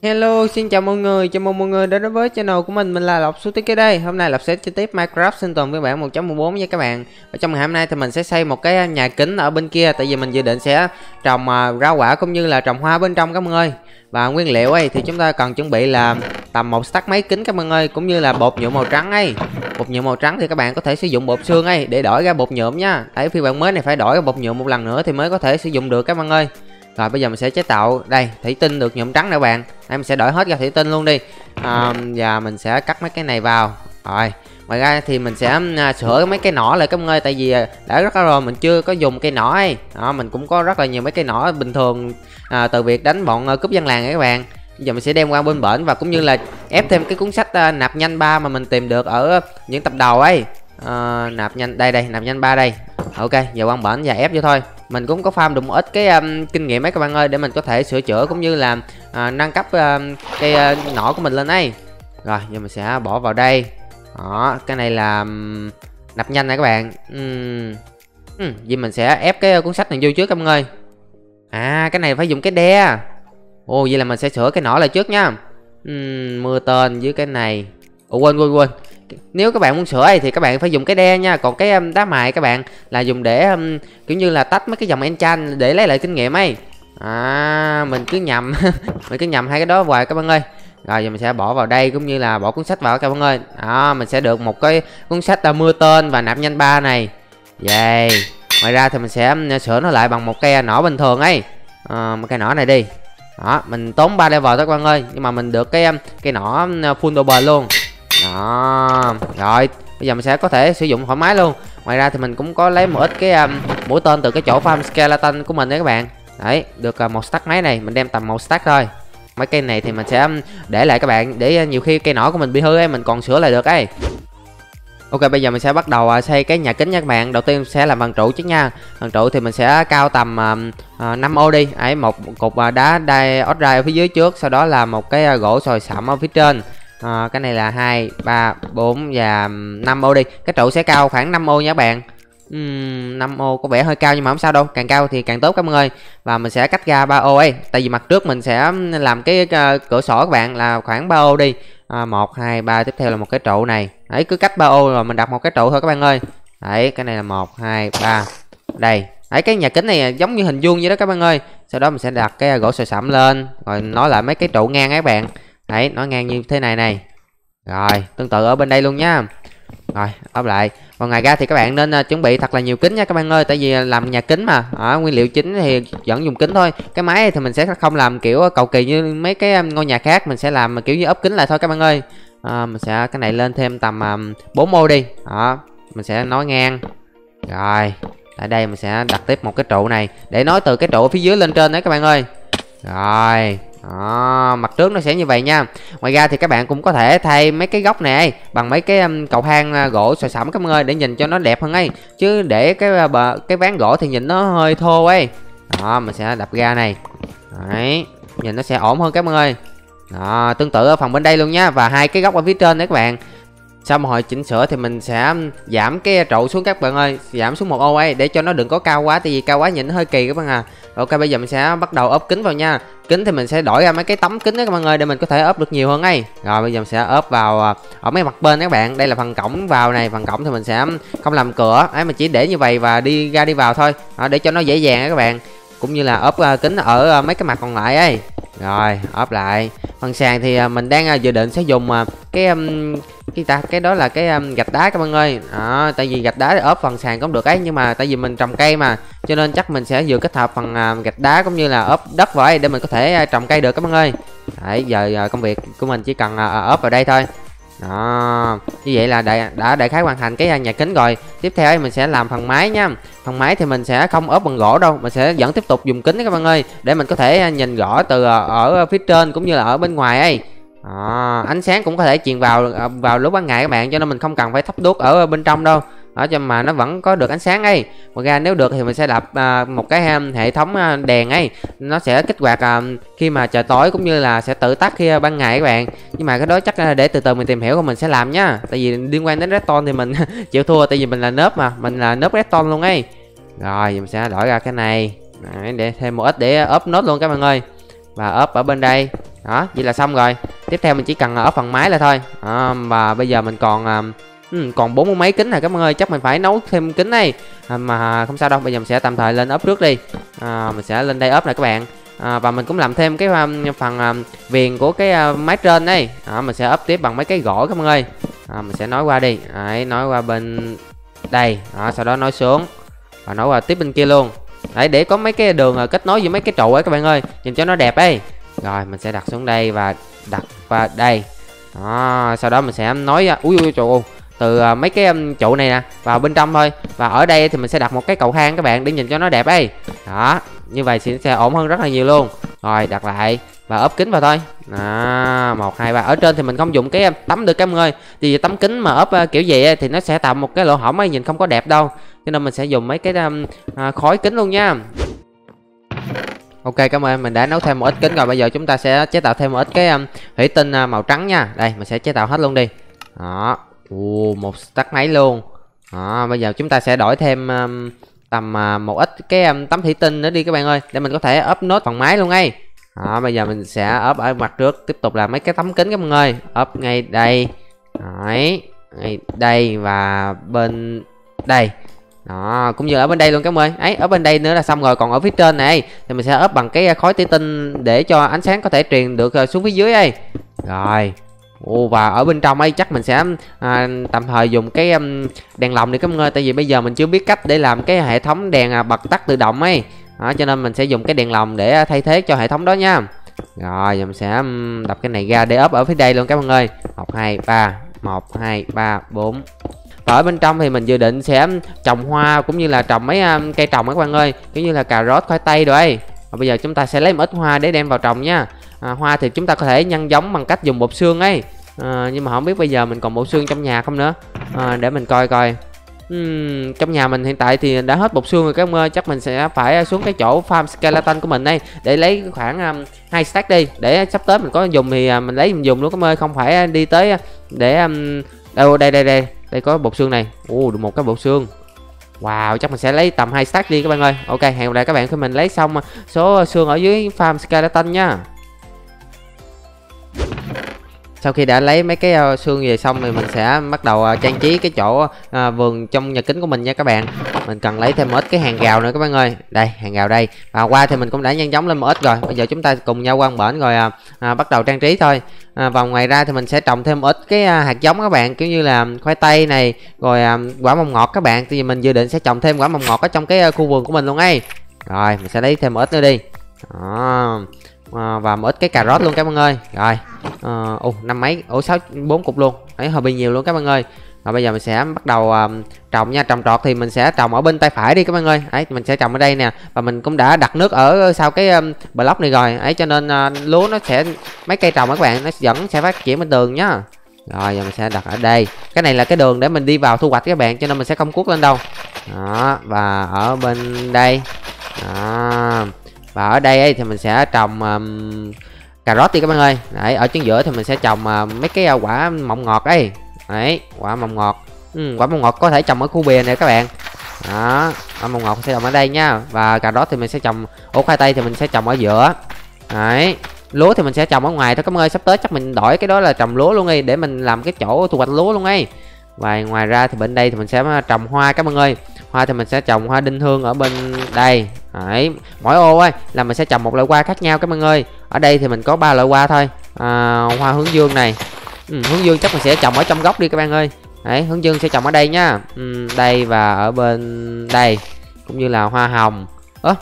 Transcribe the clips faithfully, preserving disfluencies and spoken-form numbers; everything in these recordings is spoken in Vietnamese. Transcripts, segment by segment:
Hello, xin chào mọi người, chào mừng mọi người đến với channel của mình, mình là Lộc Số Tiếng đây. Hôm nay Lộc sẽ chơi tiếp Minecraft sinh tồn phiên bản một chấm mười bốn nha các bạn. Ở trong ngày hôm nay thì mình sẽ xây một cái nhà kính ở bên kia, tại vì mình dự định sẽ trồng uh, rau quả cũng như là trồng hoa bên trong các bạn ơi. Và nguyên liệu ấy thì chúng ta cần chuẩn bị là tầm một stack máy kính các bạn ơi, cũng như là bột nhựa màu trắng ấy. Bột nhựa màu trắng thì các bạn có thể sử dụng bột xương ấy để đổi ra bột nhuộm nha. Tại phiên bản mới này phải đổi bột nhuộm một lần nữa thì mới có thể sử dụng được các bạn ơi. Rồi bây giờ mình sẽ chế tạo đây thủy tinh được nhuộm trắng nè bạn. Đây mình sẽ đổi hết ra thủy tinh luôn đi. À, và mình sẽ cắt mấy cái này vào. Rồi ngoài ra thì mình sẽ uh, sửa mấy cái nỏ lại các bạn ơi, tại vì đã rất là rồi mình chưa có dùng cây nỏ ấy. Đó, mình cũng có rất là nhiều mấy cây nỏ bình thường uh, từ việc đánh bọn uh, cướp dân làng này các bạn. Bây giờ mình sẽ đem qua bên bển và cũng như là ép thêm cái cuốn sách uh, nạp nhanh ba mà mình tìm được ở những tập đầu ấy. Uh, nạp nhanh đây đây, nạp nhanh ba đây. Ok, giờ qua bển và ép vô thôi. Mình cũng có farm được một ít cái um, kinh nghiệm ấy các bạn ơi, để mình có thể sửa chữa cũng như là uh, nâng cấp uh, cái uh, nỏ của mình lên ấy. Rồi giờ mình sẽ bỏ vào đây. Đó, cái này là um, nạp nhanh này các bạn. uhm. uhm, Vì mình sẽ ép cái cuốn sách này vô trước các bạn ơi. À cái này phải dùng cái đe. Ồ vậy là mình sẽ sửa cái nỏ lại trước nha. uhm, Mưa tên với cái này. Ủa quên quên quên nếu các bạn muốn sửa thì các bạn phải dùng cái đe nha. Còn cái um, đá mài các bạn là dùng để um, kiểu như là tách mấy cái dòng enchant để lấy lại kinh nghiệm ấy. À mình cứ nhầm mình cứ nhầm hai cái đó hoài các bạn ơi. Rồi giờ mình sẽ bỏ vào đây cũng như là bỏ cuốn sách vào các bạn ơi. Đó mình sẽ được một cái cuốn sách là mưa tên và nạp nhanh ba này. Vậy ngoài ra thì mình sẽ um, sửa nó lại bằng một cây nỏ bình thường ấy. À, một cây nỏ này đi. Đó mình tốn ba level thôi các bạn ơi, nhưng mà mình được cái um, cây nỏ full double luôn. Đó rồi bây giờ mình sẽ có thể sử dụng thoải mái luôn. Ngoài ra thì mình cũng có lấy một ít cái um, mũi tên từ cái chỗ farm skeleton của mình đấy các bạn. Đấy được uh, một stack máy này, mình đem tầm một stack thôi. Mấy cây này thì mình sẽ um, để lại các bạn, để uh, nhiều khi cây nỏ của mình bị hư ấy mình còn sửa lại được ấy. Ok bây giờ mình sẽ bắt đầu uh, xây cái nhà kính nha các bạn. Đầu tiên sẽ làm phần trụ trước nha. Phần trụ thì mình sẽ cao tầm uh, uh, năm ô đi. Ấy một cục uh, đá diorite ở phía dưới trước, sau đó là một cái uh, gỗ sồi sẫm ở phía trên. À, cái này là hai, ba, bốn và năm ô đi. Cái trụ sẽ cao khoảng năm ô nha các bạn. uhm, năm ô có vẻ hơi cao nhưng mà không sao đâu, càng cao thì càng tốt các bạn ơi. Và mình sẽ cách ra ba ô ấy, tại vì mặt trước mình sẽ làm cái uh, cửa sổ các bạn là khoảng ba ô đi. À, một, hai, ba, tiếp theo là một cái trụ này. Đấy cứ cách ba ô rồi mình đặt một cái trụ thôi các bạn ơi. Đấy cái này là một, hai, ba. Đây. Đấy cái nhà kính này giống như hình vuông vậy đó các bạn ơi. Sau đó mình sẽ đặt cái gỗ sồi sẫm lên, rồi nói lại mấy cái trụ ngang các bạn. Đấy nó ngang như thế này này. Rồi tương tự ở bên đây luôn nha. Rồi ốp lại. Còn ngoài ra thì các bạn nên uh, chuẩn bị thật là nhiều kính nha các bạn ơi, tại vì làm nhà kính mà ở nguyên liệu chính thì vẫn dùng kính thôi. Cái máy thì mình sẽ không làm kiểu cầu kỳ như mấy cái ngôi nhà khác, mình sẽ làm kiểu như ốp kính lại thôi các bạn ơi. À, mình sẽ cái này lên thêm tầm um, bốn ô đi. Đó mình sẽ nói ngang. Rồi tại đây mình sẽ đặt tiếp một cái trụ này để nối từ cái trụ ở phía dưới lên trên đấy các bạn ơi. Rồi đó, mặt trước nó sẽ như vậy nha. Ngoài ra thì các bạn cũng có thể thay mấy cái góc này bằng mấy cái um, cầu thang uh, gỗ sồi sẫm các bạn ơi, để nhìn cho nó đẹp hơn ấy. Chứ để cái uh, bờ, cái ván gỗ thì nhìn nó hơi thô ấy. Đó mình sẽ đập ra này. Đấy nhìn nó sẽ ổn hơn các bạn ơi. Đó tương tự ở phần bên đây luôn nha. Và hai cái góc ở phía trên đấy các bạn. Sau một hồi chỉnh sửa thì mình sẽ giảm cái trụ xuống các bạn ơi, giảm xuống một ô ấy để cho nó đừng có cao quá, tại vì cao quá nhìn nó hơi kỳ các bạn à. Ok bây giờ mình sẽ bắt đầu ốp kính vào nha. Kính thì mình sẽ đổi ra mấy cái tấm kính đó các bạn ơi, để mình có thể ốp được nhiều hơn ấy. Rồi bây giờ mình sẽ ốp vào ở mấy mặt bên các bạn. Đây là phần cổng vào này, phần cổng thì mình sẽ không làm cửa ấy, mình chỉ để như vậy và đi ra đi vào thôi. Đó, để cho nó dễ dàng các bạn. Cũng như là ốp kính ở mấy cái mặt còn lại ấy. Rồi ốp lại. Phần sàn thì mình đang dự định sẽ dùng cái cái ta cái đó là cái um, gạch đá các bạn ơi. Đó, tại vì gạch đá ốp phần sàn cũng được ấy, nhưng mà tại vì mình trồng cây mà, cho nên chắc mình sẽ vừa kết hợp phần uh, gạch đá cũng như là ốp đất vào ấy để mình có thể uh, trồng cây được các bạn ơi. Đấy giờ uh, công việc của mình chỉ cần uh, ốp vào đây thôi. Đó như vậy là đã, đã đại khái hoàn thành cái uh, nhà kính rồi. Tiếp theo ấy, mình sẽ làm phần mái nha. Phần mái thì mình sẽ không ốp bằng gỗ đâu, mình sẽ vẫn tiếp tục dùng kính các bạn ơi, để mình có thể uh, nhìn rõ từ uh, ở phía trên cũng như là ở bên ngoài ấy. À, ánh sáng cũng có thể truyền vào vào lúc ban ngày các bạn, cho nên mình không cần phải thắp đuốc ở bên trong đâu, ở cho mà nó vẫn có được ánh sáng ấy. Ngoài ra nếu được thì mình sẽ lập à, một cái hệ thống đèn ấy, nó sẽ kích hoạt à, khi mà trời tối cũng như là sẽ tự tắt khi ban ngày các bạn. Nhưng mà cái đó chắc là để từ từ mình tìm hiểu của mình sẽ làm nhá, tại vì liên quan đến redstone thì mình chịu thua, tại vì mình là nớp mà, mình là nớp redstone luôn ấy. Rồi mình sẽ đổi ra cái này. Đấy, để thêm một ít để ốp nốt luôn các bạn ơi, và ốp ở bên đây. Đó, vậy là xong rồi. Tiếp theo mình chỉ cần ở phần máy là thôi. À, và bây giờ mình còn à, còn bốn mươi mấy kính này các bạn ơi, chắc mình phải nấu thêm kính đây. À, mà không sao đâu, bây giờ mình sẽ tạm thời lên ốp trước đi. À, mình sẽ lên đây ốp này các bạn. À, và mình cũng làm thêm cái um, phần um, viền của cái uh, máy trên đây. À, mình sẽ ốp tiếp bằng mấy cái gỗ các bạn ơi. À, mình sẽ nối qua đi. Đấy, nối qua bên đây. À, sau đó nối xuống và nối qua tiếp bên kia luôn. Đấy, để có mấy cái đường uh, kết nối với mấy cái trụ ấy các bạn ơi, nhìn cho nó đẹp ấy. Rồi mình sẽ đặt xuống đây và đặt qua đây. Đó, sau đó mình sẽ nối uh, ui ui trời ơi, từ uh, mấy cái um, trụ này nè vào bên trong thôi. Và ở đây thì mình sẽ đặt một cái cầu thang các bạn, để nhìn cho nó đẹp ấy. Đó, như vậy thì sẽ ổn hơn rất là nhiều luôn. Rồi đặt lại và ốp kính vào thôi. À, một hai ba. Ở trên thì mình không dùng cái tấm được các bạn ơi, vì tấm kính mà ốp uh, kiểu gì thì nó sẽ tạo một cái lỗ hổng ấy, nhìn không có đẹp đâu, cho nên mình sẽ dùng mấy cái um, uh, khói kính luôn nha. Ok, cảm ơn. Mình đã nấu thêm một ít kính rồi. Bây giờ chúng ta sẽ chế tạo thêm một ít cái um, thủy tinh uh, màu trắng nha. Đây, mình sẽ chế tạo hết luôn đi. Đó. Ồ, một stack máy luôn. Đó, bây giờ chúng ta sẽ đổi thêm um, tầm uh, một ít cái um, tấm thủy tinh nữa đi các bạn ơi, để mình có thể ốp nốt phần máy luôn ngay. Đó, bây giờ mình sẽ ốp ở mặt trước, tiếp tục làm mấy cái tấm kính các bạn ơi. Ốp ngay đây. Đấy, ngay đây và bên đây. Đó, cũng như ở bên đây luôn các bạn ơi. Ấy, ở bên đây nữa là xong rồi. Còn ở phía trên này thì mình sẽ ốp bằng cái khói thủy tinh để cho ánh sáng có thể truyền được xuống phía dưới đây. Rồi. Ồ, và ở bên trong ấy chắc mình sẽ à, tạm thời dùng cái um, đèn lồng đi các bạn ơi, tại vì bây giờ mình chưa biết cách để làm cái hệ thống đèn à, bật tắt tự động ấy. Đó, cho nên mình sẽ dùng cái đèn lồng để thay thế cho hệ thống đó nha. Rồi giờ mình sẽ um, đập cái này ra để ốp ở phía đây luôn các bạn ơi. Một hai ba, một hai ba bốn. Và ở bên trong thì mình dự định sẽ trồng hoa cũng như là trồng mấy um, cây trồng các bạn ơi, kiểu như là cà rốt, khoai tây rồi ấy. Và bây giờ chúng ta sẽ lấy một ít hoa để đem vào trồng nha. À, hoa thì chúng ta có thể nhân giống bằng cách dùng bột xương ấy. À, nhưng mà không biết bây giờ mình còn bột xương trong nhà không nữa. À, để mình coi coi. uhm, Trong nhà mình hiện tại thì đã hết bột xương rồi các bạn ơi. Chắc mình sẽ phải xuống cái chỗ farm skeleton của mình đây để lấy khoảng um, hai stack đi, để sắp tới mình có dùng thì uh, mình lấy mình dùng luôn các bạn ơi, không phải đi tới để um, đâu. Đây đây đây đây có bột xương này. Ồ, được một cái bột xương. Wow, chắc mình sẽ lấy tầm hai stack đi các bạn ơi. Ok, hẹn gặp lại các bạn khi mình lấy xong số xương ở dưới farm skeleton nha. Sau khi đã lấy mấy cái uh, xương về xong thì mình sẽ bắt đầu uh, trang trí cái chỗ uh, vườn trong nhà kính của mình nha các bạn. Mình cần lấy thêm một ít cái hàng rào nữa các bạn ơi. Đây, hàng rào đây. Và qua thì mình cũng đã nhân giống lên một ít rồi. Bây giờ chúng ta cùng nhau qua bển rồi uh, uh, bắt đầu trang trí thôi. Uh, và ngoài ra thì mình sẽ trồng thêm một ít cái uh, hạt giống các bạn, kiểu như là khoai tây này, rồi uh, quả mồng ngọt các bạn. Thì mình dự định sẽ trồng thêm quả mồng ngọt ở trong cái uh, khu vườn của mình luôn ấy. Rồi, mình sẽ lấy thêm một ít nữa đi. Đó. À, và một ít cái cà rốt luôn các bạn ơi. Rồi à, ồ năm mấy ổ sáu bốn cục luôn ấy, hơi bị nhiều luôn các bạn ơi. Và bây giờ mình sẽ bắt đầu uh, trồng nha. Trồng trọt thì mình sẽ trồng ở bên tay phải đi các bạn ơi. Ấy, mình sẽ trồng ở đây nè. Và mình cũng đã đặt nước ở sau cái um, block này rồi ấy, cho nên uh, lúa nó sẽ, mấy cây trồng các bạn, nó vẫn sẽ phát triển bên tường nhá. Rồi giờ mình sẽ đặt ở đây. Cái này là cái đường để mình đi vào thu hoạch các bạn, cho nên mình sẽ không cuốc lên đâu. Đó, và ở bên đây. Đó. Và ở đây ấy, thì mình sẽ trồng um, cà rốt đi các bạn ơi. Đấy, ở chính giữa thì mình sẽ trồng uh, mấy cái uh, quả mọng ngọt ấy. Đấy, quả mọng ngọt. Ừ, quả mọng ngọt có thể trồng ở khu bìa này các bạn. Đó, quả mọng ngọt sẽ trồng ở đây nha. Và cà rốt thì mình sẽ trồng, ổ khoai tây thì mình sẽ trồng ở giữa. Đấy, lúa thì mình sẽ trồng ở ngoài thôi các bạn ơi. Sắp tới chắc mình đổi cái đó là trồng lúa luôn đi, để mình làm cái chỗ thu hoạch lúa luôn ấy. Và ngoài ra thì bên đây thì mình sẽ trồng hoa các bạn ơi. Hoa thì mình sẽ trồng hoa đinh hương ở bên đây. Đấy, mỗi ô ấy là mình sẽ trồng một loại hoa khác nhau các bạn ơi. Ở đây thì mình có ba loại hoa thôi. À, hoa hướng dương này. Ừ, hướng dương chắc mình sẽ trồng ở trong góc đi các bạn ơi. Đấy, hướng dương sẽ trồng ở đây nhá. Ừ, đây và ở bên đây. Cũng như là hoa hồng. Ơ,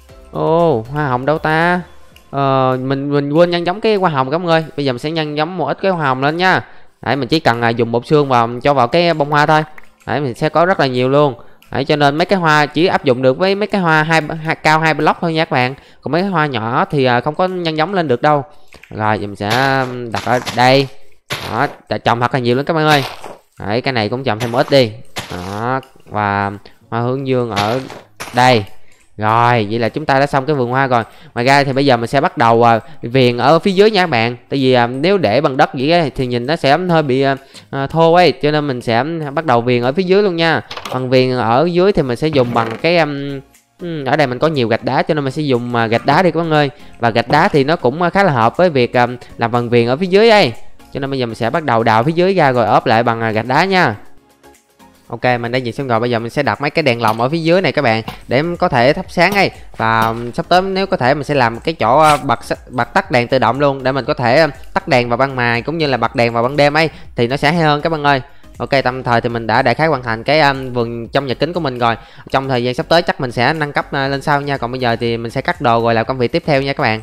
ô, hoa hồng đâu ta? Ờ, mình mình quên nhân giống cái hoa hồng các bạn ơi. Bây giờ mình sẽ nhân giống một ít cái hoa hồng lên nha. Đấy, mình chỉ cần à, dùng bột xương vào cho vào cái bông hoa thôi. Đấy, mình sẽ có rất là nhiều luôn. Đấy, cho nên mấy cái hoa chỉ áp dụng được với mấy cái hoa hai, hai cao hai block thôi nha các bạn. Còn mấy cái hoa nhỏ thì à, không có nhân giống lên được đâu. Rồi giờ mình sẽ đặt ở đây. Đó, trồng thật là nhiều lắm các bạn ơi. Đấy, cái này cũng trồng thêm một ít đi. Đó, và hoa hướng dương ở đây. Rồi, vậy là chúng ta đã xong cái vườn hoa rồi. Ngoài ra thì bây giờ mình sẽ bắt đầu uh, viền ở phía dưới nha các bạn. Tại vì uh, nếu để bằng đất vậy ấy, thì nhìn nó sẽ hơi bị uh, uh, thô ấy. Cho nên mình sẽ bắt đầu viền ở phía dưới luôn nha. Bằng viền ở dưới thì mình sẽ dùng bằng cái um, Ừ, ở đây mình có nhiều gạch đá cho nên mình sẽ dùng uh, gạch đá đi các bạn ơi. Và gạch đá thì nó cũng uh, khá là hợp với việc uh, làm phần viền ở phía dưới đây. Cho nên bây giờ mình sẽ bắt đầu đào phía dưới ra rồi ốp lại bằng uh, gạch đá nha. Ok, mình đã nhìn xong rồi, bây giờ mình sẽ đặt mấy cái đèn lồng ở phía dưới này các bạn, để có thể thắp sáng ấy. Và sắp tới nếu có thể mình sẽ làm cái chỗ bật bật tắt đèn tự động luôn, để mình có thể tắt đèn vào ban ngày cũng như là bật đèn vào ban đêm ấy, thì nó sẽ hay hơn các bạn ơi. Ok, tạm thời thì mình đã đại khái hoàn thành cái um, vườn trong nhà kính của mình rồi. Trong thời gian sắp tới chắc mình sẽ nâng cấp uh, lên sau nha. Còn bây giờ thì mình sẽ cắt đồ rồi làm công việc tiếp theo nha các bạn.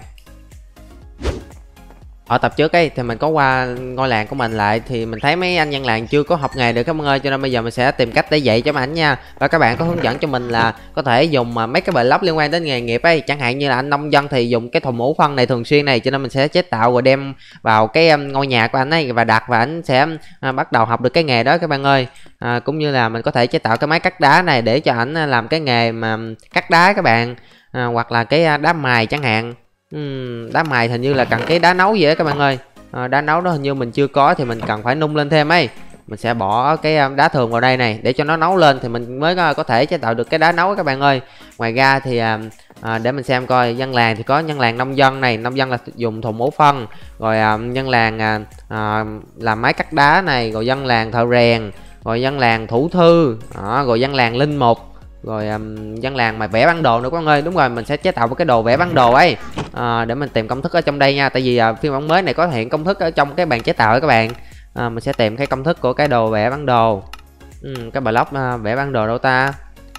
Ở tập trước ấy thì mình có qua ngôi làng của mình lại, thì mình thấy mấy anh dân làng chưa có học nghề được các bạn ơi, cho nên bây giờ mình sẽ tìm cách để dạy cho mấy anh nha. Và các bạn có hướng dẫn cho mình là có thể dùng mấy cái block liên quan đến nghề nghiệp ấy, chẳng hạn như là anh nông dân thì dùng cái thùng ủ phân này thường xuyên này, cho nên mình sẽ chế tạo rồi đem vào cái ngôi nhà của anh ấy và đặt, và anh sẽ à, bắt đầu học được cái nghề đó các bạn ơi. À, cũng như là mình có thể chế tạo cái máy cắt đá này để cho ảnh làm cái nghề mà cắt đá các bạn, à, hoặc là cái đá mài chẳng hạn. Uhm, đá mài hình như là cần cái đá nấu vậy đó các bạn ơi. À, đá nấu đó hình như mình chưa có thì mình cần phải nung lên thêm ấy. Mình sẽ bỏ cái đá thường vào đây này để cho nó nấu lên thì mình mới có thể chế tạo được cái đá nấu các bạn ơi. Ngoài ra thì à, à, để mình xem coi, dân làng thì có nhân làng nông dân này, nông dân là dùng thùng ủ phân, rồi à, nhân làng à, à, làm máy cắt đá này, rồi dân làng thợ rèn, rồi dân làng thủ thư đó, rồi dân làng linh mục, rồi um, dân làng mà vẽ bản đồ nữa các bạn ơi. Đúng rồi, mình sẽ chế tạo một cái đồ vẽ bản đồ ấy, à, để mình tìm công thức ở trong đây nha. Tại vì uh, phiên bản mới này có hiện công thức ở trong cái bàn chế tạo ấy các bạn. À, mình sẽ tìm cái công thức của cái đồ vẽ bản đồ. uhm, cái block uh, vẽ bản đồ đâu ta.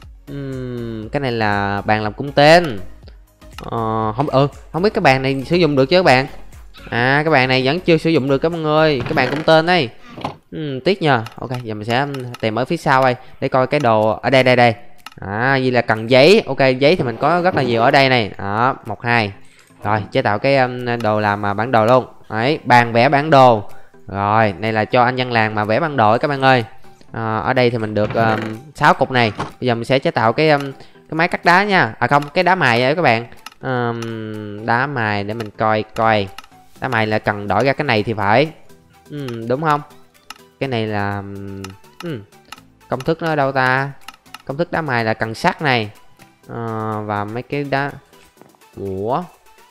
uhm, cái này là bàn làm cung tên. uh, không ừ không biết cái bàn này sử dụng được chứ các bạn. À, cái bàn này vẫn chưa sử dụng được các bạn ơi, cái bàn cung tên đây. uhm, tiếc nhờ. Ok, giờ mình sẽ tìm ở phía sau đây để coi cái đồ ở đây đây đây. À, vậy là cần giấy. Ok, giấy thì mình có rất là nhiều ở đây này. Đó, một hai. Rồi, chế tạo cái um, đồ làm uh, bản đồ luôn. Đấy, bàn vẽ bản đồ. Rồi, này là cho anh dân làng mà vẽ bản đồ ấy các bạn ơi. À, ở đây thì mình được um, sáu cục này. Bây giờ mình sẽ chế tạo cái um, cái máy cắt đá nha. À không, cái đá mài ấy các bạn. Um, đá mài để mình coi coi. Đá mài là cần đổi ra cái này thì phải. Um, đúng không? Cái này là um, công thức nó ở đâu ta? Công thức đá mài là cần sắt này, à, và mấy cái đá. Ủa,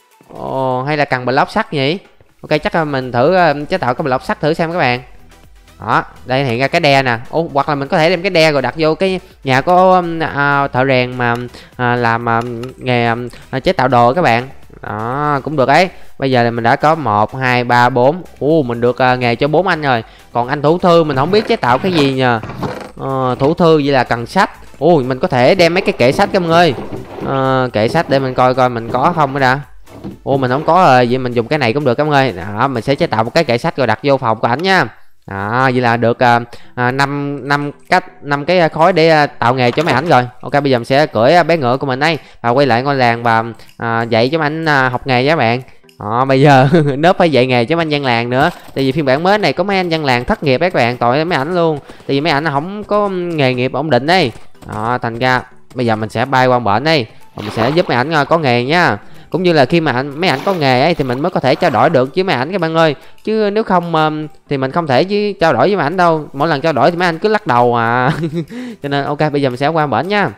ồ, hay là cần block sắt nhỉ? Ok, chắc là mình thử uh, chế tạo cái block sắt thử xem các bạn. Đó, đây hiện ra cái đe nè. Ồ, hoặc là mình có thể đem cái đe rồi đặt vô cái nhà có uh, thợ rèn mà uh, làm uh, nghề uh, chế tạo đồ các bạn. Đó, cũng được ấy. Bây giờ thì mình đã có một hai ba bốn. Ồ, mình được uh, nghề cho bốn anh rồi. Còn anh thủ thư mình không biết chế tạo cái gì nhờ. Uh, thủ thư vậy là cần sách. Ui, mình có thể đem mấy cái kệ sách các bạn ơi. uh, Kệ sách để mình coi coi mình có không cái đã. Ồ, mình không có rồi, vậy mình dùng cái này cũng được các bạn ơi. Đó, mình sẽ chế tạo một cái kệ sách rồi đặt vô phòng của ảnh nha. Đó, vậy là được năm năm cách năm cái khối để uh, tạo nghề cho mấy ảnh rồi. Ok, bây giờ mình sẽ cưỡi bé ngựa của mình đây và quay lại ngôi làng và uh, dạy cho mấy ảnh uh, học nghề nha các bạn. Đó, bây giờ nớp phải dạy nghề cho mấy anh dân làng nữa. Tại vì phiên bản mới này có mấy anh dân làng thất nghiệp các bạn, tội mấy ảnh luôn. Tại vì mấy ảnh không có nghề nghiệp ổn định đây. Đó, thành ra bây giờ mình sẽ bay qua bển đây và mình sẽ giúp mấy ảnh có nghề nha. Cũng như là khi mà anh, mấy ảnh có nghề ấy thì mình mới có thể trao đổi được với mấy ảnh các bạn ơi. Chứ nếu không um, thì mình không thể chứ trao đổi với mấy ảnh đâu. Mỗi lần trao đổi thì mấy anh cứ lắc đầu à. Cho nên ok, bây giờ mình sẽ qua bển nha.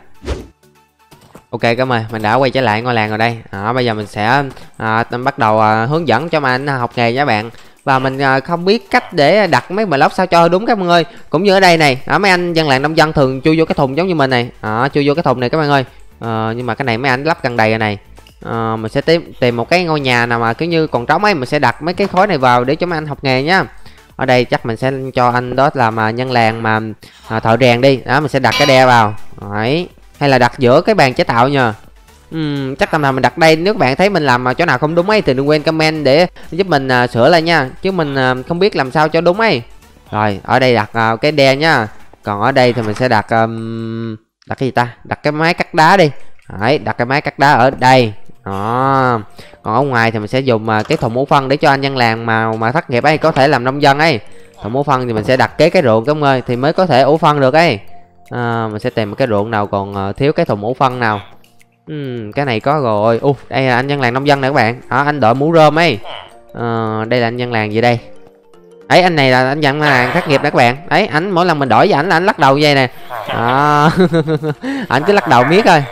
Ok các bạn, mình đã quay trở lại ngôi làng rồi đây. À, bây giờ mình sẽ à, bắt đầu à, hướng dẫn cho mấy anh học nghề nha bạn. Và mình à, không biết cách để đặt mấy block sao cho đúng các bạn ơi. Cũng như ở đây này, à, mấy anh dân làng nông dân thường chui vô cái thùng giống như mình này. À, chui vô cái thùng này các bạn ơi. À, nhưng mà cái này mấy anh lắp gần đầy rồi này. À, mình sẽ tìm tìm một cái ngôi nhà nào mà kiểu như còn trống ấy, mình sẽ đặt mấy cái khối này vào để cho mấy anh học nghề nhá. Ở đây chắc mình sẽ cho anh đó làm à, nhân làng mà à, thợ rèn đi. Đó, mình sẽ đặt cái đe vào. Đấy. Hay là đặt giữa cái bàn chế tạo nhờ. uhm, Chắc tầm nào mình đặt đây. Nếu các bạn thấy mình làm chỗ nào không đúng ấy thì đừng quên comment để giúp mình uh, sửa lại nha. Chứ mình uh, không biết làm sao cho đúng ấy. Rồi ở đây đặt uh, cái đe nhá. Còn ở đây thì mình sẽ đặt um, đặt cái gì ta, đặt cái máy cắt đá đi. Đấy, đặt cái máy cắt đá ở đây. Đó. Còn ở ngoài thì mình sẽ dùng uh, cái thùng ủ phân để cho anh dân làng mà mà thất nghiệp ấy có thể làm nông dân ấy. Thùng ủ phân thì mình sẽ đặt kế cái ruộng các ông ơi thì mới có thể ủ phân được ấy. À, mình sẽ tìm một cái ruộng nào còn uh, thiếu cái thùng ủ phân nào. uhm, Cái này có rồi. Ui, đây là anh dân làng nông dân nè các bạn. Đó, anh đội mũ rơm ấy. À, đây là anh dân làng gì đây. Ấy, anh này là anh dân làng thất nghiệp nè các bạn. Ấy, ảnh mỗi lần mình đổi với ảnh là anh lắc đầu như vậy nè. À, ảnh cứ lắc đầu miết thôi.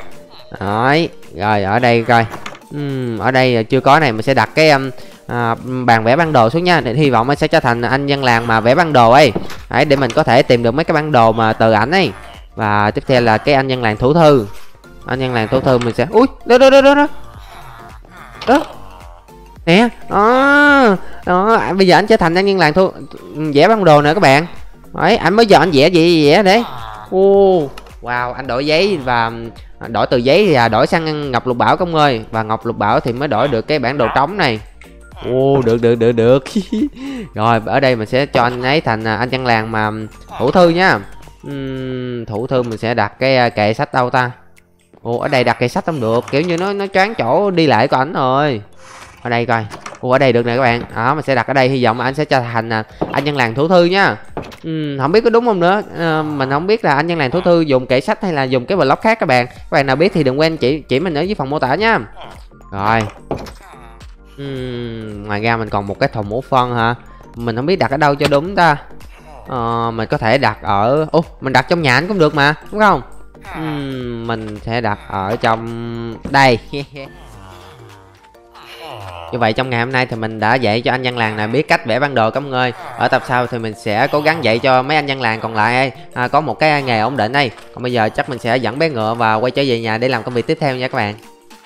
Đấy, rồi ở đây coi. Uhm, ở đây chưa có này, mình sẽ đặt cái um, à, bàn vẽ bản đồ xuống nha, để hy vọng nó sẽ trở thành anh dân làng mà vẽ bản đồ ấy. Đấy, để mình có thể tìm được mấy cái bản đồ mà từ ảnh ấy. Và tiếp theo là cái anh dân làng thủ thư. Anh dân làng thủ thư mình sẽ ui đó đó đó đó đó đó nè đó, đó. Bây giờ anh trở thành anh dân làng thu vẽ bản đồ nè các bạn. Đấy, anh mới giờ anh vẽ gì vẽ đấy. Ô wow, anh đổi giấy và đổi từ giấy và đổi sang ngọc lục bảo công ơi, và ngọc lục bảo thì mới đổi được cái bản đồ trống này. Ô được được được được rồi ở đây mình sẽ cho anh ấy thành anh dân làng mà thủ thư nhá. uhm, thủ thư mình sẽ đặt cái kệ sách đâu ta. Ồ ở đây đặt kệ sách không được, kiểu như nó nó choáng chỗ đi lại của ảnh rồi. Ở đây coi. Ồ ở đây được nè các bạn. Đó mình sẽ đặt ở đây, hy vọng anh sẽ trở thành anh dân làng thủ thư nhá. uhm, Không biết có đúng không nữa. à, Mình không biết là anh dân làng thủ thư dùng kệ sách hay là dùng cái block khác các bạn. Các bạn nào biết thì đừng quên chỉ chỉ mình ở dưới phần mô tả nhá. Rồi. uhm, Ngoài ra mình còn một cái thùng mũ phân hả. Mình không biết đặt ở đâu cho đúng ta. à, Mình có thể đặt ở Ồ mình đặt trong nhà anh cũng được mà, đúng không? uhm, Mình sẽ đặt ở trong đây. Như vậy trong ngày hôm nay thì mình đã dạy cho anh dân làng này biết cách vẽ bản đồ các mọi người. Ở tập sau thì mình sẽ cố gắng dạy cho mấy anh dân làng còn lại à, có một cái nghề ổn định đây. Còn bây giờ chắc mình sẽ dẫn bé ngựa và quay trở về nhà để làm công việc tiếp theo nha các bạn.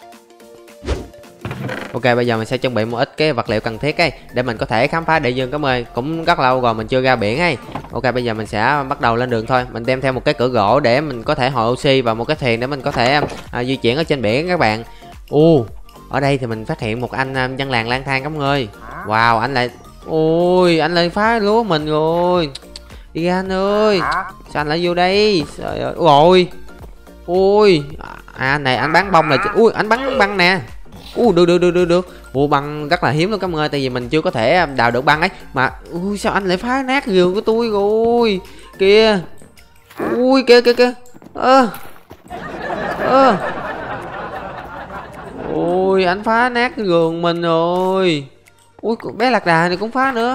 Ok, bây giờ mình sẽ chuẩn bị một ít cái vật liệu cần thiết ấy để mình có thể khám phá đại dương các bạn ơi. Cũng rất lâu rồi mình chưa ra biển ấy. Ok, bây giờ mình sẽ bắt đầu lên đường thôi. Mình đem theo một cái cửa gỗ để mình có thể hồi oxy và một cái thuyền để mình có thể à, di chuyển ở trên biển các bạn. U ở đây thì mình phát hiện một anh um, dân làng lang thang các bạn ơi. Wow, anh lại ôi anh lại phá lúa mình rồi. Đi ra anh ơi. Sao anh lại vô đây? Trời ơi. Ôi. Ôi. À này anh bán bông là ui anh bắn băng nè. Ui được được được được được. Ủa băng rất là hiếm luôn các bạn ơi, tại vì mình chưa có thể đào được băng ấy mà. Ui sao anh lại phá nát vườn của tôi rồi. Kìa. Ui kìa kìa kìa. Ơ. Ơ. Ôi anh phá nát cái vườn mình rồi. Ui bé lạc đà này cũng phá nữa.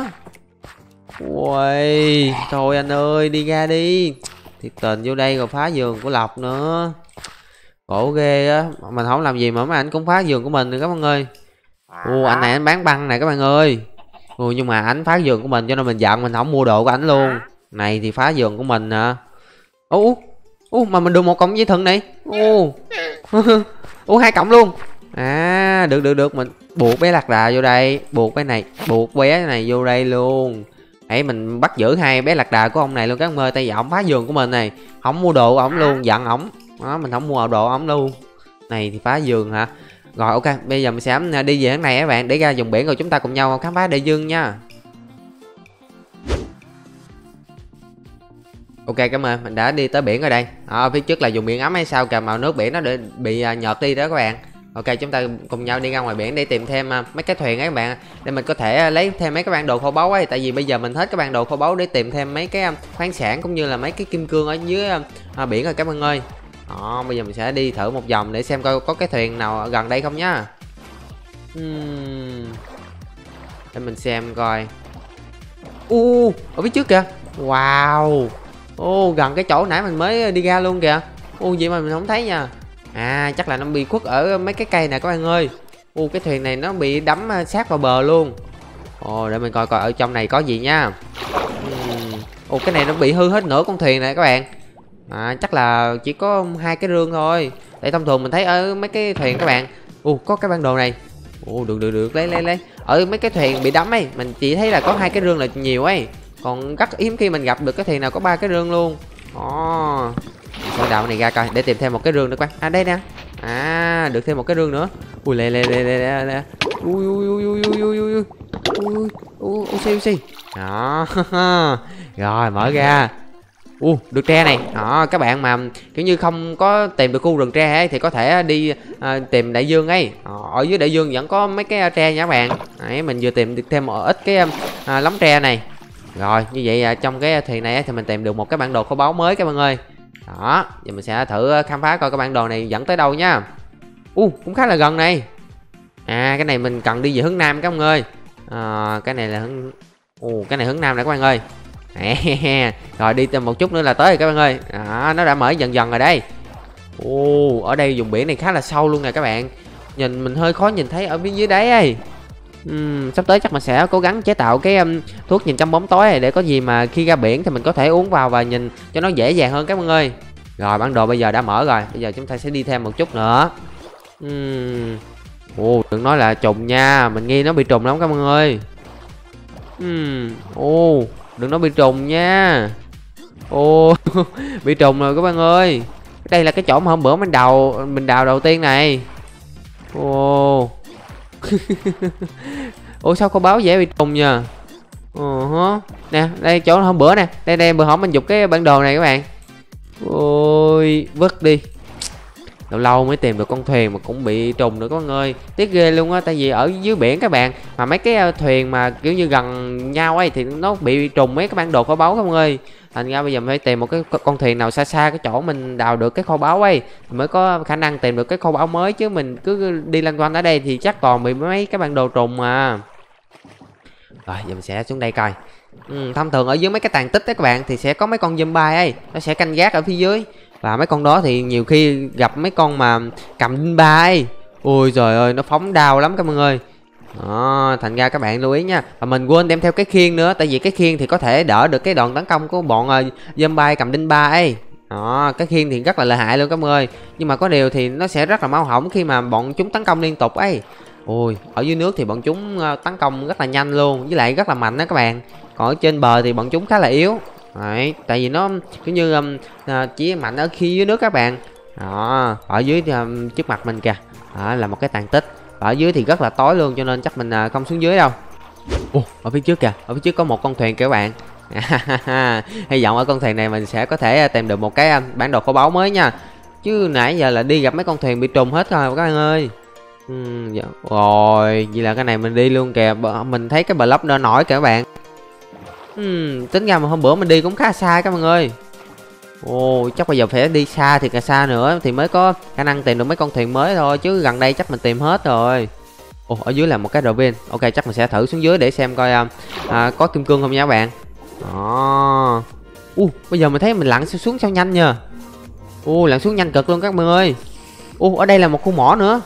Ui thôi anh ui đi ra đi. Thiệt tình vô đây rồi phá vườn của Lộc nữa. Khổ ghê á. Mình không làm gì mà mấy anh cũng phá vườn của mình rồi các bạn ơi. Ồ anh này anh bán băng này các bạn ơi. Ồ nhưng mà anh phá vườn của mình cho nên mình giận, mình không mua đồ của anh luôn. Này thì phá vườn của mình hả. Ồ ồ mà mình được một cọng dây thừng này. Ồ ồ hai cọng luôn. À được được được, mình buộc bé lạc đà vô đây, buộc bé này, buộc bé này vô đây luôn. Hãy mình bắt giữ hai bé lạc đà của ông này luôn các bạn ơi, tại vì ổng phá vườn của mình này, không mua đồ của ổng luôn, giận ổng. Đó mình không mua đồ ổng luôn. Này thì phá vườn hả. Rồi ok, bây giờ mình sẽ đi về hướng này các bạn, để ra vùng biển rồi chúng ta cùng nhau khám phá đại dương nha. Ok cảm ơn, mình đã đi tới biển rồi đây. Ở phía trước là vùng biển ấm hay sao kìa, màu nước biển nó để bị nhợt đi đó các bạn. Ok chúng ta cùng nhau đi ra ngoài biển để tìm thêm mấy cái thuyền ấy các bạn, để mình có thể lấy thêm mấy cái bản đồ kho báu ấy, tại vì bây giờ mình hết cái bản đồ kho báu để tìm thêm mấy cái khoáng sản cũng như là mấy cái kim cương ở dưới biển rồi các bạn ơi. Đó, bây giờ mình sẽ đi thử một vòng để xem coi có cái thuyền nào gần đây không nhá. uhm. Để mình xem coi. U uh, ở phía trước kìa. Wow. Ô oh, gần cái chỗ nãy mình mới đi ra luôn kìa. Ô uh, vậy mà mình không thấy nha. À chắc là nó bị khuất ở mấy cái cây này các bạn ơi. Ô uh, cái thuyền này nó bị đắm sát vào bờ luôn. Ồ oh, để mình coi coi ở trong này có gì nha. uhm. Ồ uh, cái này nó bị hư hết nửa con thuyền này các bạn. À, chắc là chỉ có hai cái rương thôi. Tại thông thường mình thấy ở mấy cái thuyền các bạn. Ồ có cái bản đồ này. Ồ được được được lấy lấy lấy. Ở mấy cái thuyền bị đắm ấy mình chỉ thấy là có hai cái rương là nhiều ấy. Còn rất hiếm khi mình gặp được cái thuyền nào có ba cái rương luôn. Ồ sẽ đào này ra coi để tìm thêm một cái rương nữa các bạn. À đây nè. À được thêm một cái rương nữa. Ui lẹ lẹ lẹ lẹ lẹ. Ui ui ui ui ui ui ui ui ui ui ui ui. Đó. Rồi mở ra. U uh, được tre này. Đó các bạn mà kiểu như không có tìm được khu rừng tre ấy thì có thể đi à, tìm đại dương ấy. Đó, ở dưới đại dương vẫn có mấy cái tre nha các bạn. Đấy, mình vừa tìm được thêm một ít cái à, lóng tre này. Rồi như vậy à, trong cái thuyền này thì mình tìm được một cái bản đồ kho báu mới các bạn ơi. Đó giờ mình sẽ thử khám phá coi cái bản đồ này dẫn tới đâu nha. U uh, cũng khá là gần này. À cái này mình cần đi về hướng nam các bạn ơi. À, cái này là hướng uh, cái này hướng nam này các bạn ơi. Rồi đi thêm một chút nữa là tới rồi các bạn ơi. Đó, nó đã mở dần dần rồi đây. Ồ, ở đây vùng biển này khá là sâu luôn nè các bạn. Nhìn mình hơi khó nhìn thấy ở phía dưới đáy ấy. Uhm, sắp tới chắc mình sẽ cố gắng chế tạo cái um, thuốc nhìn trong bóng tối này, để có gì mà khi ra biển thì mình có thể uống vào và nhìn cho nó dễ dàng hơn các bạn ơi. Rồi bản đồ bây giờ đã mở rồi, bây giờ chúng ta sẽ đi thêm một chút nữa. Uhm. Ồ, đừng nói là trùng nha, mình nghi nó bị trùng lắm các bạn ơi. Uhm. Ồ, đừng nói bị trùng nha. Ồ, bị trùng rồi các bạn ơi. Đây là cái chỗ mà hôm bữa mình đào mình đào đầu tiên này. Ồ. Ủa sao có báo dễ bị trùng nhờ? Uh-huh. Nè, đây chỗ hôm bữa nè. Đây đây bữa hổm mình dục cái bản đồ này các bạn. Ôi, vứt đi. Lâu lâu mới tìm được con thuyền mà cũng bị trùng nữa các bạn ơi. Tiếc ghê luôn á, tại vì ở dưới biển các bạn, mà mấy cái thuyền mà kiểu như gần nhau ấy thì nó bị trùng mấy cái bản đồ kho báu các bạn ơi. Thành ra bây giờ mình phải tìm một cái con thuyền nào xa xa cái chỗ mình đào được cái kho báu ấy thì mới có khả năng tìm được cái kho báu mới, chứ mình cứ đi loanh quanh ở đây thì chắc còn bị mấy cái bản đồ trùng mà. Rồi giờ mình sẽ xuống đây coi. Ừ, thông thường ở dưới mấy cái tàn tích đấy các bạn thì sẽ có mấy con zombie ấy, nó sẽ canh gác ở phía dưới. Và mấy con đó thì nhiều khi gặp mấy con mà cầm đinh ba ấy. Ôi trời ơi, nó phóng đau lắm các bạn ơi. Đó, thành ra các bạn lưu ý nha. Và mình quên đem theo cái khiên nữa, tại vì cái khiên thì có thể đỡ được cái đòn tấn công của bọn uh, zombie cầm đinh ba ấy. Đó, cái khiên thì rất là lợi hại luôn các bạn ơi. Nhưng mà có điều thì nó sẽ rất là máu hỏng khi mà bọn chúng tấn công liên tục ấy. Ôi, ở dưới nước thì bọn chúng uh, tấn công rất là nhanh luôn, với lại rất là mạnh đó các bạn. Còn ở trên bờ thì bọn chúng khá là yếu. Đấy, tại vì nó kiểu như um, chỉ mạnh ở khi dưới nước các bạn. Đó, ở dưới um, trước mặt mình kìa. Đó là một cái tàn tích. Ở dưới thì rất là tối luôn, cho nên chắc mình uh, không xuống dưới đâu. Ồ, ở phía trước kìa, ở phía trước có một con thuyền kìa các bạn. Hy vọng ở con thuyền này mình sẽ có thể tìm được một cái uh, bản đồ kho báu mới nha. Chứ nãy giờ là đi gặp mấy con thuyền bị trùng hết rồi các bạn ơi. Uhm, dạ. Rồi, vậy là cái này mình đi luôn kìa. Mình thấy cái block đỏ nổi kìa các bạn. Hmm, tính ra mà hôm bữa mình đi cũng khá xa các bạn ơi. Ồ, chắc bây giờ phải đi xa thì cả xa nữa thì mới có khả năng tìm được mấy con thuyền mới thôi, chứ gần đây chắc mình tìm hết rồi. Ồ, ở dưới là một cái đầu pin. Ok, chắc mình sẽ thử xuống dưới để xem coi à, à, có kim cương không nha các bạn. Đó. U, bây giờ mình thấy mình lặn xuống sao nhanh nha. U, lặn xuống nhanh cực luôn các bạn ơi. U, ở đây là một khu mỏ nữa.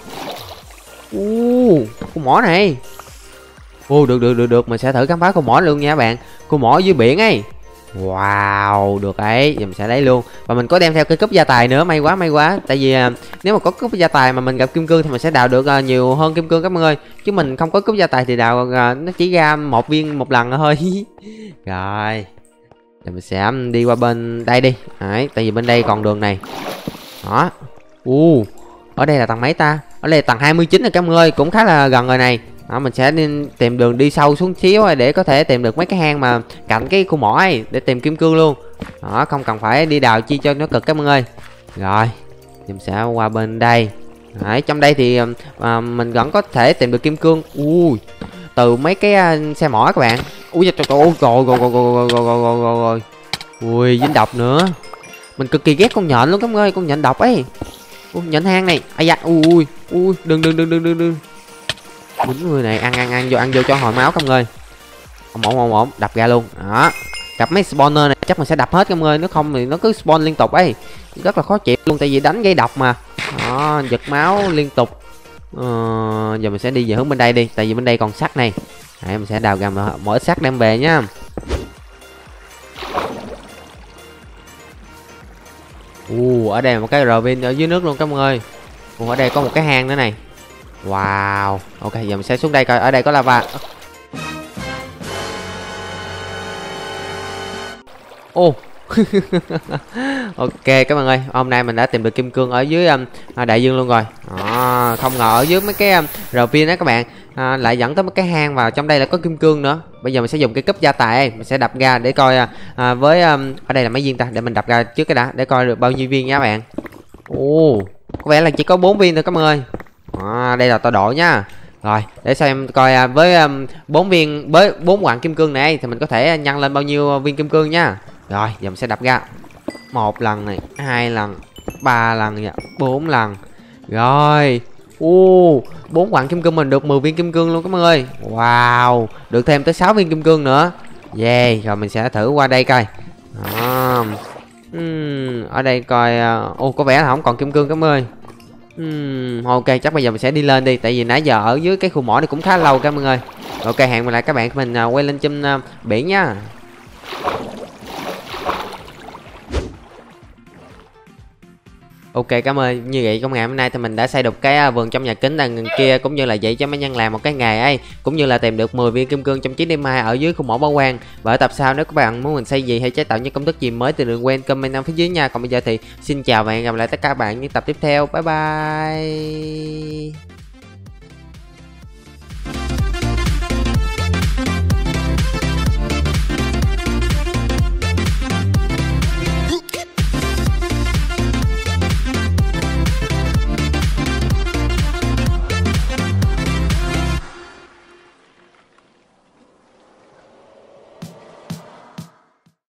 U, khu mỏ này. Ồ, được được được được, mình sẽ thử khám phá khu mỏ luôn nha các bạn. Khu mỏ dưới biển ấy. Wow, được ấy, giờ mình sẽ lấy luôn. Và mình có đem theo cái cúp gia tài nữa, may quá may quá. Tại vì à, nếu mà có cúp gia tài mà mình gặp kim cương thì mình sẽ đào được à, nhiều hơn kim cương các bạn ơi. Chứ mình không có cúp gia tài thì đào à, nó chỉ ra một viên một lần thôi. Rồi, giờ mình sẽ đi qua bên đây đi. Đấy, tại vì bên đây còn đường này. Đó. U, ở đây là tầng mấy ta? Ở đây là tầng hai mươi chín rồi các bạn ơi, cũng khá là gần rồi này. Đó, mình sẽ đi tìm đường đi sâu xuống xíu để có thể tìm được mấy cái hang mà cạnh cái khu mỏ ấy để tìm kim cương luôn. Đó, không cần phải đi đào chi cho nó cực các bạn ơi. Rồi, mình sẽ qua bên đây. Đấy, trong đây thì à, mình vẫn có thể tìm được kim cương. Ui, từ mấy cái uh, xe mỏ các bạn. Ui trời trời ơi, rồi rồi rồi rồi rồi rồi rồi rồi rồi. Ui, dính độc nữa. Mình cực kỳ ghét con nhện luôn các bạn ơi, con nhện độc ấy. Ui, nhện hang này. Ai da, ui ui, đừng đừng đừng đừng đừng đừng. Bốn người này ăn ăn ăn vô ăn vô cho hồi máu các bạn ơi. Ổn ổn ổn ổn, đập ra luôn. Đó. Gặp mấy spawner này chắc mình sẽ đập hết các bạn ơi, nếu không thì nó cứ spawn liên tục ấy. Rất là khó chịu luôn, tại vì đánh gây độc mà. Đó, giật máu liên tục. Ờ, giờ mình sẽ đi về hướng bên đây đi, tại vì bên đây còn sắt này. Đấy, mình sẽ đào ra mỗi sắt đem về nhá. Ù, ở đây là một cái robin ở dưới nước luôn các bạn ơi. Ù, ở đây có một cái hang nữa này. Wow. Ok, giờ mình sẽ xuống đây coi ở đây có lava. Ô. Oh. Ok các bạn ơi, hôm nay mình đã tìm được kim cương ở dưới um, đại dương luôn rồi. À, không ngờ ở dưới mấy cái um, robin đó các bạn à, lại dẫn tới một cái hang và trong đây là có kim cương nữa. Bây giờ mình sẽ dùng cái cúp gia tài, mình sẽ đập ra để coi à, với um, ở đây là mấy viên ta, để mình đập ra trước cái đã để coi được bao nhiêu viên nha các bạn. Ồ, có vẻ là chỉ có bốn viên thôi các bạn ơi. À, đây là tọa độ nha. Rồi, để xem coi với bốn um, viên với bốn quặng kim cương này thì mình có thể nhân lên bao nhiêu viên kim cương nha. Rồi, giờ mình sẽ đập ra. Một lần này, hai lần, ba lần nha, bốn lần. Rồi. U, bốn quặng kim cương mình được mười viên kim cương luôn các bạn ơi. Wow, được thêm tới sáu viên kim cương nữa. Yeah, rồi mình sẽ thử qua đây coi. Đó. Uhm, ở đây coi. Ồ, có vẻ là không còn kim cương các ơi. Uhm, ok, chắc bây giờ mình sẽ đi lên đi. Tại vì nãy giờ ở dưới cái khu mỏ này cũng khá lâu các bạn ơi. Ok, hẹn lại các bạn mình uh, quay lên trên uh, biển nhá. Ok, cảm ơn. Như vậy trong ngày hôm nay thì mình đã xây được cái vườn trong nhà kính đằng kia, cũng như là dạy cho mấy nhân làm một cái nghề ấy, cũng như là tìm được mười viên kim cương trong chín đêm mai ở dưới khu mỏ bảo quang. Và ở tập sau nếu các bạn muốn mình xây gì hay chế tạo những công thức gì mới thì đừng quên comment ở phía dưới nha. Còn bây giờ thì xin chào và hẹn gặp lại tất cả các bạn những tập tiếp theo. Bye bye.